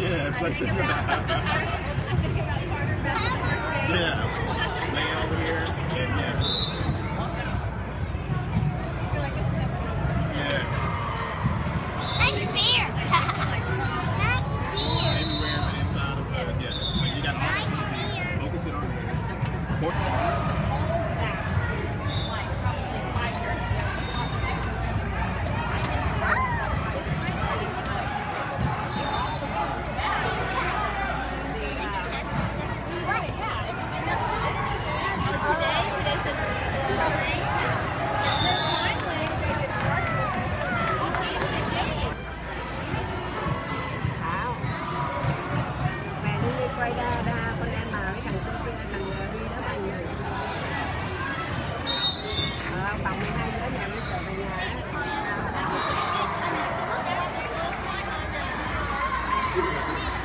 Yeah, it's like yeah, lay over here and yeah. Nice beer. Nice beer. Everywhere but inside of yeah. So you got all Nice beer. focus it on there. Quay ra con em mà với thằng xung kia thằng đi đá banh này bằng 12 đứa nhà mới trở về nhà.